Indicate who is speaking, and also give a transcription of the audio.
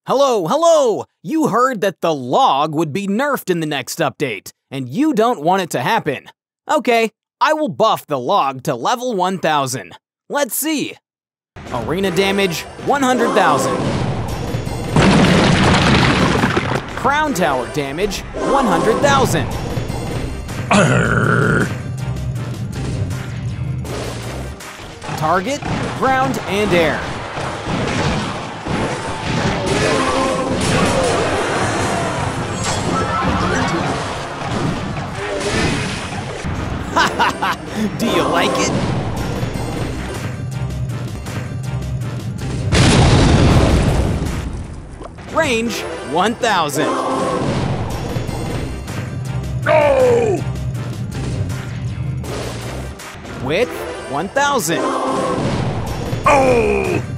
Speaker 1: Hello, hello! You heard that the log would be nerfed in the next update, and you don't want it to happen. Okay, I will buff the log to level 1000. Let's see. Arena damage, 100,000. Crown tower damage, 100,000. Target, ground, and air. Do you like it? Range, 1000.
Speaker 2: No!
Speaker 1: Width, 1000.
Speaker 2: Oh!